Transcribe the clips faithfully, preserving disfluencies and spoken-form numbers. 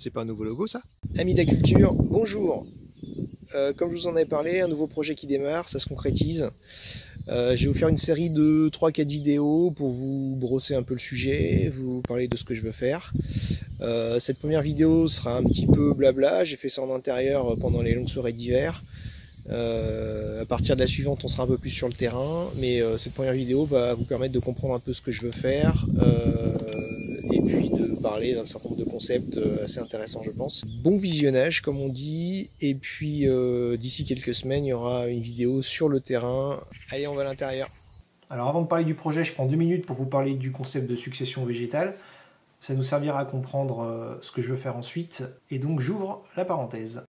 C'est pas un nouveau logo ça? Amis de la culture, bonjour. Euh, comme je vous en avais parlé, un nouveau projet qui démarre, ça se concrétise. Euh, je vais vous faire une série de trois quatre vidéos pour vous brosser un peu le sujet, vous parler de ce que je veux faire. Euh, cette première vidéo sera un petit peu blabla, j'ai fait ça en intérieur pendant les longues soirées d'hiver. Euh, à partir de la suivante, on sera un peu plus sur le terrain, mais euh, cette première vidéo va vous permettre de comprendre un peu ce que je veux faire euh, et puis de parler d'un certain nombre de concepts assez intéressants, je pense. Bon visionnage, comme on dit, et puis euh, d'ici quelques semaines, il y aura une vidéo sur le terrain. Allez, on va à l'intérieur. Alors, avant de parler du projet, je prends deux minutes pour vous parler du concept de succession végétale. Ça nous servira à comprendre euh, ce que je veux faire ensuite, et donc j'ouvre la parenthèse.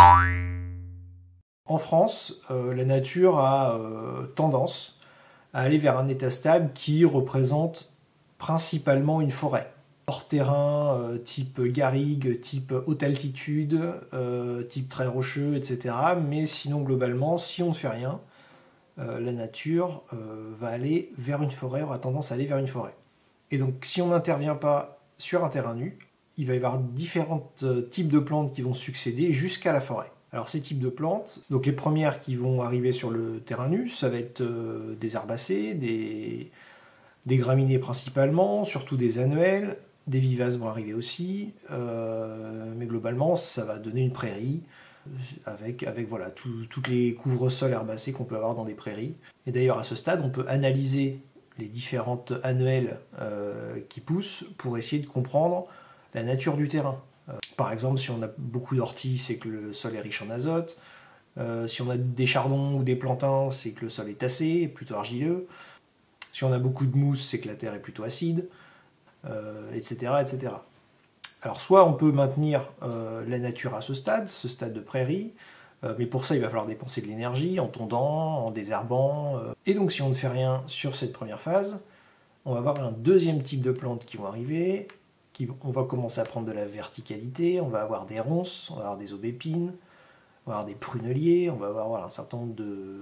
En France, euh, la nature a euh, tendance à aller vers un état stable qui représente principalement une forêt. Hors terrain, euh, type garrigue, type haute altitude, euh, type très rocheux, et cetera. Mais sinon, globalement, si on ne fait rien, euh, la nature euh, va aller vers une forêt, aura tendance à aller vers une forêt. Et donc, si on n'intervient pas sur un terrain nu, il va y avoir différents euh, types de plantes qui vont succéder jusqu'à la forêt. Alors ces types de plantes, donc les premières qui vont arriver sur le terrain nu, ça va être euh, des herbacées, des, des graminées principalement, surtout des annuelles, des vivaces vont arriver aussi, euh, mais globalement ça va donner une prairie avec, avec voilà, tout, toutes les couvre-sols herbacés qu'on peut avoir dans des prairies. Et d'ailleurs à ce stade on peut analyser les différentes annuelles euh, qui poussent pour essayer de comprendre la nature du terrain. Par exemple, si on a beaucoup d'orties, c'est que le sol est riche en azote. Euh, si on a des chardons ou des plantains, c'est que le sol est tassé, plutôt argileux. Si on a beaucoup de mousse, c'est que la terre est plutôt acide, euh, et cetera, et cetera. Alors, soit on peut maintenir euh, la nature à ce stade, ce stade de prairie, euh, mais pour ça, il va falloir dépenser de l'énergie en tondant, en désherbant. Euh. Et donc, si on ne fait rien sur cette première phase, on va avoir un deuxième type de plantes qui vont arriver. Qui, on va commencer à prendre de la verticalité, on va avoir des ronces, on va avoir des aubépines, on va avoir des pruneliers, on va avoir voilà, un certain nombre de,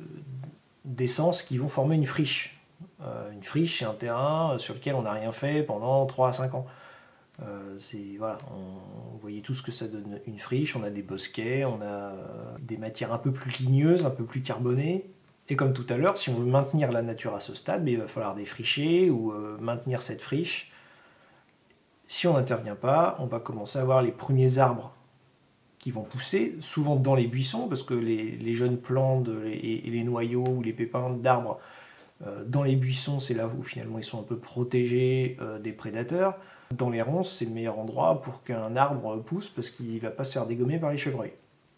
d'essences qui vont former une friche. Euh, une friche, c'est un terrain sur lequel on n'a rien fait pendant trois à cinq ans. Euh, c'est, voilà, on, vous voyez tout ce que ça donne une friche, on a des bosquets, on a euh, des matières un peu plus ligneuses, un peu plus carbonées. Et comme tout à l'heure, si on veut maintenir la nature à ce stade, mais il va falloir défricher ou euh, maintenir cette friche. Si on n'intervient pas, on va commencer à avoir les premiers arbres qui vont pousser, souvent dans les buissons, parce que les, les jeunes plants de, et, et les noyaux ou les pépins d'arbres euh, dans les buissons, c'est là où finalement ils sont un peu protégés euh, des prédateurs. Dans les ronces, c'est le meilleur endroit pour qu'un arbre pousse, parce qu'il ne va pas se faire dégommer par les chevreuils.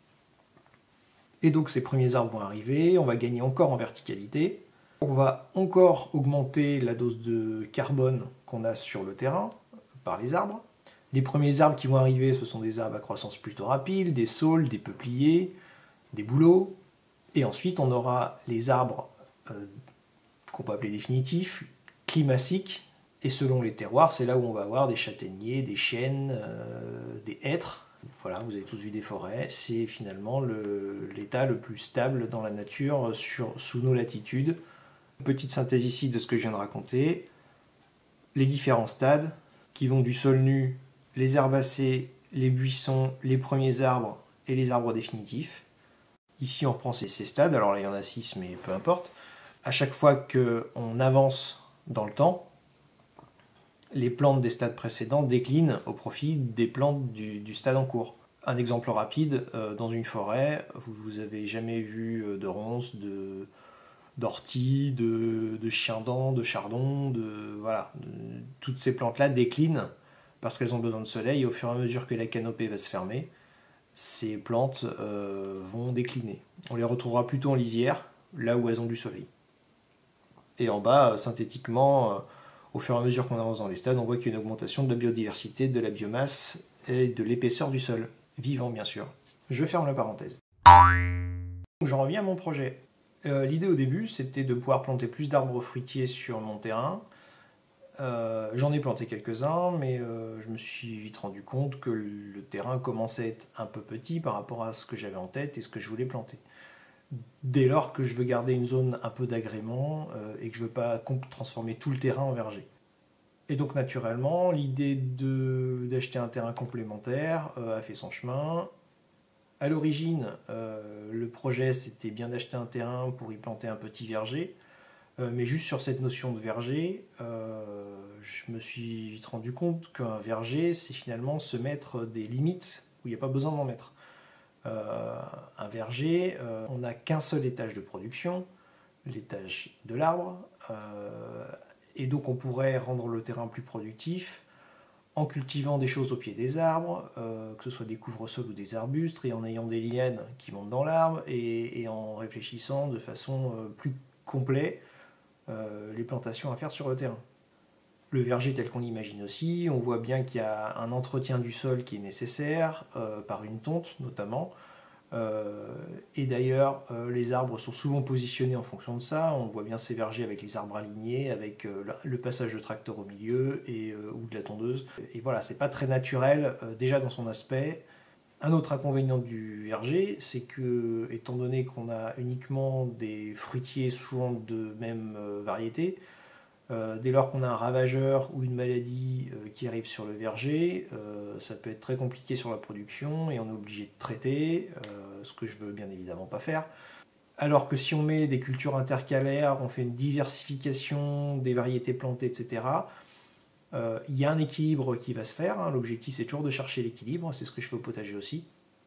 Et donc ces premiers arbres vont arriver, on va gagner encore en verticalité, on va encore augmenter la dose de carbone qu'on a sur le terrain, par les arbres. Les premiers arbres qui vont arriver, ce sont des arbres à croissance plutôt rapide, des saules, des peupliers, des bouleaux. Et ensuite, on aura les arbres euh, qu'on peut appeler définitifs, climaciques. Et selon les terroirs, c'est là où on va avoir des châtaigniers, des chênes, euh, des hêtres. Voilà, vous avez tous vu des forêts. C'est finalement le, l'état le plus stable dans la nature sur, sous nos latitudes. Petite synthèse ici de ce que je viens de raconter. Les différents stades qui vont du sol nu, les herbacées, les buissons, les premiers arbres et les arbres définitifs. Ici, on reprend ces, ces stades, alors là, il y en a six, mais peu importe. À chaque fois qu'on avance dans le temps, les plantes des stades précédents déclinent au profit des plantes du, du stade en cours. Un exemple rapide, euh, dans une forêt, vous n'avez jamais vu de ronces, de... d'ortie, de, de chiendent, de chardon, de, voilà. De, toutes ces plantes-là déclinent parce qu'elles ont besoin de soleil et au fur et à mesure que la canopée va se fermer, ces plantes euh, vont décliner. On les retrouvera plutôt en lisière, là où elles ont du soleil. Et en bas, synthétiquement, euh, au fur et à mesure qu'on avance dans les stades, on voit qu'il y a une augmentation de la biodiversité, de la biomasse et de l'épaisseur du sol, vivant bien sûr. Je ferme la parenthèse. J'en reviens à mon projet. Euh, L'idée au début, c'était de pouvoir planter plus d'arbres fruitiers sur mon terrain. Euh, J'en ai planté quelques-uns, mais euh, je me suis vite rendu compte que le terrain commençait à être un peu petit par rapport à ce que j'avais en tête et ce que je voulais planter. Dès lors que je veux garder une zone un peu d'agrément euh, et que je ne veux pas transformer tout le terrain en verger. Et donc naturellement, l'idée d'acheter un terrain complémentaire euh, a fait son chemin. À l'origine, euh, le projet c'était bien d'acheter un terrain pour y planter un petit verger. Euh, mais juste sur cette notion de verger, euh, je me suis vite rendu compte qu'un verger, c'est finalement se mettre des limites où il n'y a pas besoin d'en mettre. Euh, un verger, euh, on n'a qu'un seul étage de production, l'étage de l'arbre, euh, et donc on pourrait rendre le terrain plus productif en cultivant des choses au pied des arbres, euh, que ce soit des couvre-sols ou des arbustes, et en ayant des lianes qui montent dans l'arbre, et, et en réfléchissant de façon euh, plus complète euh, les plantations à faire sur le terrain. Le verger tel qu'on l'imagine aussi, on voit bien qu'il y a un entretien du sol qui est nécessaire, euh, par une tonte notamment. Euh, et d'ailleurs, euh, les arbres sont souvent positionnés en fonction de ça. On voit bien ces vergers avec les arbres alignés, avec euh, le passage de tracteur au milieu et, euh, ou de la tondeuse. Et voilà, c'est pas très naturel euh, déjà dans son aspect. Un autre inconvénient du verger, c'est que, étant donné qu'on a uniquement des fruitiers souvent de même euh, variété, euh, dès lors qu'on a un ravageur ou une maladie euh, qui arrive sur le verger, euh, ça peut être très compliqué sur la production et on est obligé de traiter, euh, ce que je veux bien évidemment pas faire. Alors que si on met des cultures intercalaires, on fait une diversification des variétés plantées, et cetera, euh, il y a un équilibre qui va se faire. Hein. L'objectif, c'est toujours de chercher l'équilibre. C'est ce que je fais au potager aussi.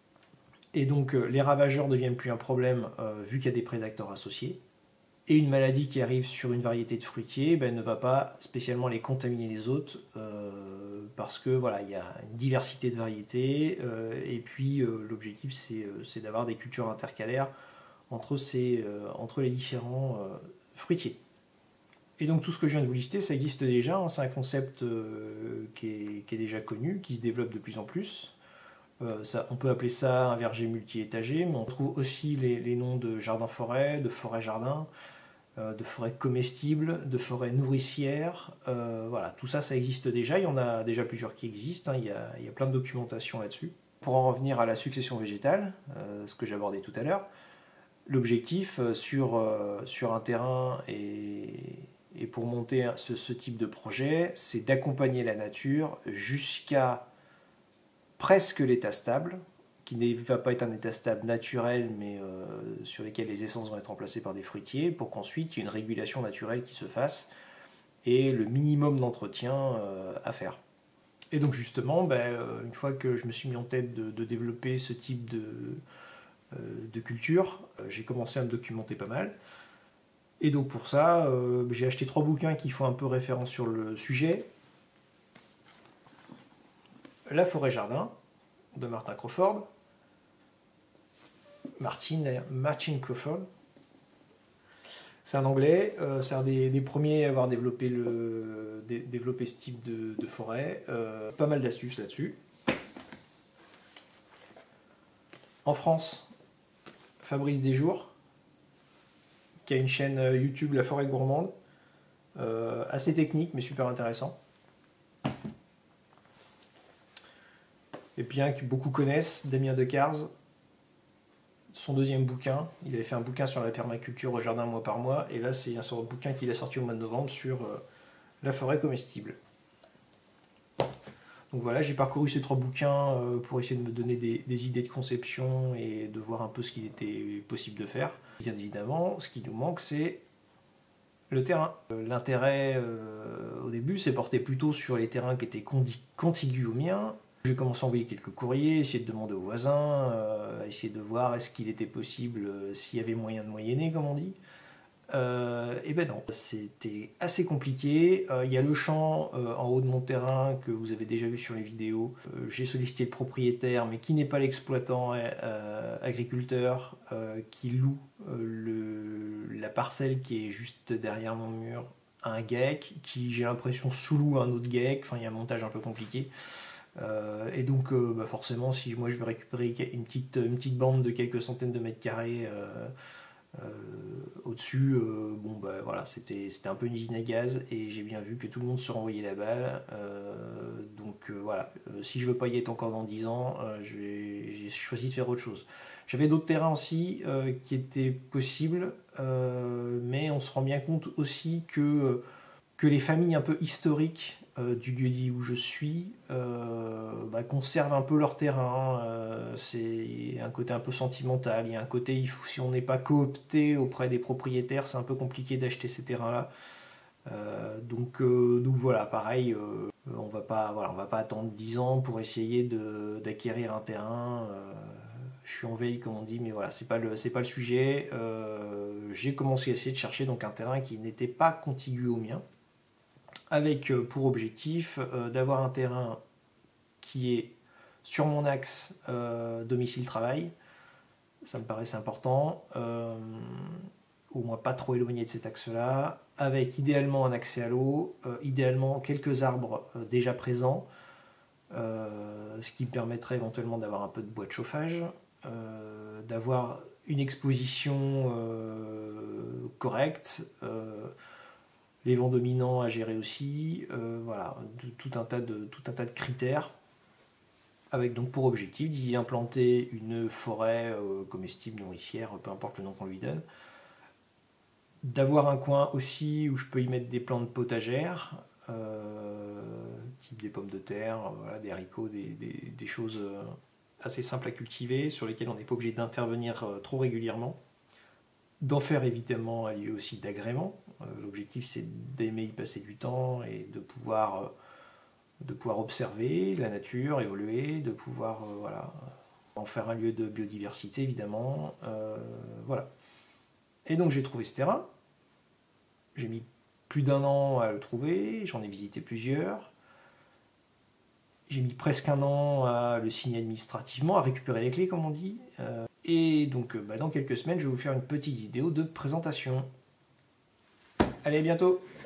Et donc, euh, les ravageurs ne deviennent plus un problème euh, vu qu'il y a des prédateurs associés. Et une maladie qui arrive sur une variété de fruitiers ben, ne va pas spécialement les contaminer les autres euh, parce que voilà, il y a une diversité de variétés euh, et puis euh, l'objectif c'est euh, d'avoir des cultures intercalaires entre, ces, euh, entre les différents euh, fruitiers. Et donc tout ce que je viens de vous lister, ça existe déjà, hein, c'est un concept euh, qui, est, qui est déjà connu, qui se développe de plus en plus. Euh, ça, on peut appeler ça un verger multi-étagé, mais on trouve aussi les, les noms de jardin-forêt, de forêt-jardin, euh, de forêt comestible, de forêt nourricière. Euh, voilà, tout ça, ça existe déjà. Il y en a déjà plusieurs qui existent. Hein. Il y a, il y a plein de documentation là-dessus. Pour en revenir à la succession végétale, euh, ce que j'abordais tout à l'heure, l'objectif euh, sur, euh, sur un terrain et, et pour monter ce, ce type de projet, c'est d'accompagner la nature jusqu'à presque l'état stable, qui ne va pas être un état stable naturel, mais euh, sur lesquels les essences vont être remplacées par des fruitiers, pour qu'ensuite il y ait une régulation naturelle qui se fasse et le minimum d'entretien euh, à faire. Et donc justement, ben, une fois que je me suis mis en tête de, de développer ce type de, euh, de culture, euh, j'ai commencé à me documenter pas mal. Et donc pour ça, euh, j'ai acheté trois bouquins qui font un peu référence sur le sujet. La forêt-jardin de Martin Crawford. Martin, Martin Crawford. C'est un anglais, euh, c'est un des, des premiers à avoir développé, le, dé, développé ce type de, de forêt. Euh, pas mal d'astuces là-dessus. En France, Fabrice Desjours, qui a une chaîne YouTube La Forêt Gourmande. Euh, assez technique, mais super intéressant. Et puis un que beaucoup connaissent, Damien Decars, son deuxième bouquin. Il avait fait un bouquin sur la permaculture au jardin mois par mois, et là c'est un sort de bouquin qu'il a sorti au mois de novembre sur euh, la forêt comestible. Donc voilà, j'ai parcouru ces trois bouquins euh, pour essayer de me donner des, des idées de conception et de voir un peu ce qu'il était possible de faire. Bien évidemment, ce qui nous manque, c'est le terrain. L'intérêt euh, au début s'est porté plutôt sur les terrains qui étaient contigus aux miens. J'ai commencé à envoyer quelques courriers, essayer de demander aux voisins, euh, essayer de voir est-ce qu'il était possible, euh, s'il y avait moyen de moyenner, comme on dit. Euh, et ben non, c'était assez compliqué. Euh, il y a le champ euh, en haut de mon terrain que vous avez déjà vu sur les vidéos. Euh, j'ai sollicité le propriétaire, mais qui n'est pas l'exploitant euh, agriculteur, euh, qui loue euh, le, la parcelle qui est juste derrière mon mur à un GAEC, qui j'ai l'impression sous-loue un autre GAEC. Enfin, il y a un montage un peu compliqué. Euh, et donc euh, bah forcément si moi je veux récupérer une petite, une petite bande de quelques centaines de mètres carrés euh, euh, au-dessus, euh, bon bah voilà, c'était un peu une usine à gaz et j'ai bien vu que tout le monde se renvoyait la balle. Euh, donc euh, voilà, euh, si je veux pas y être encore dans dix ans, euh, j'ai choisi de faire autre chose. J'avais d'autres terrains aussi euh, qui étaient possibles, euh, mais on se rend bien compte aussi que, que les familles un peu historiques euh, du lieu-dit où je suis euh, bah, conservent un peu leur terrain. Euh, c'est un côté un peu sentimental. Il y a un côté, il faut, si on n'est pas coopté auprès des propriétaires, c'est un peu compliqué d'acheter ces terrains-là. Euh, donc, euh, donc voilà, pareil, euh, on va pas, voilà, on va pas attendre dix ans pour essayer de, d'acquérir un terrain. Euh, je suis en veille, comme on dit, mais voilà, c'est pas le, c'est pas le sujet. Euh, j'ai commencé à essayer de chercher donc un terrain qui n'était pas contigu au mien, avec pour objectif euh, d'avoir un terrain qui est sur mon axe euh, domicile-travail. Ça me paraissait important. Euh, au moins pas trop éloigné de cet axe-là, avec idéalement un accès à l'eau, euh, idéalement quelques arbres euh, déjà présents, euh, ce qui permettrait éventuellement d'avoir un peu de bois de chauffage, euh, d'avoir une exposition euh, correcte, euh, les vents dominants à gérer aussi, euh, voilà, tout un, tas de, tout un tas de critères, avec donc pour objectif d'y implanter une forêt euh, comestible, nourricière, peu importe le nom qu'on lui donne, d'avoir un coin aussi où je peux y mettre des plantes potagères, euh, type des pommes de terre, voilà, des haricots, des, des, des choses assez simples à cultiver, sur lesquelles on n'est pas obligé d'intervenir trop régulièrement. D'en faire évidemment un lieu aussi d'agrément. Euh, L'objectif c'est d'aimer y passer du temps et de pouvoir, de pouvoir observer la nature, évoluer, de pouvoir euh, voilà, en faire un lieu de biodiversité évidemment. Euh, voilà. Et donc j'ai trouvé ce terrain. J'ai mis plus d'un an à le trouver, j'en ai visité plusieurs. J'ai mis presque un an à le signer administrativement, à récupérer les clés comme on dit. Euh, et donc bah, dans quelques semaines, je vais vous faire une petite vidéo de présentation. Allez, à bientôt!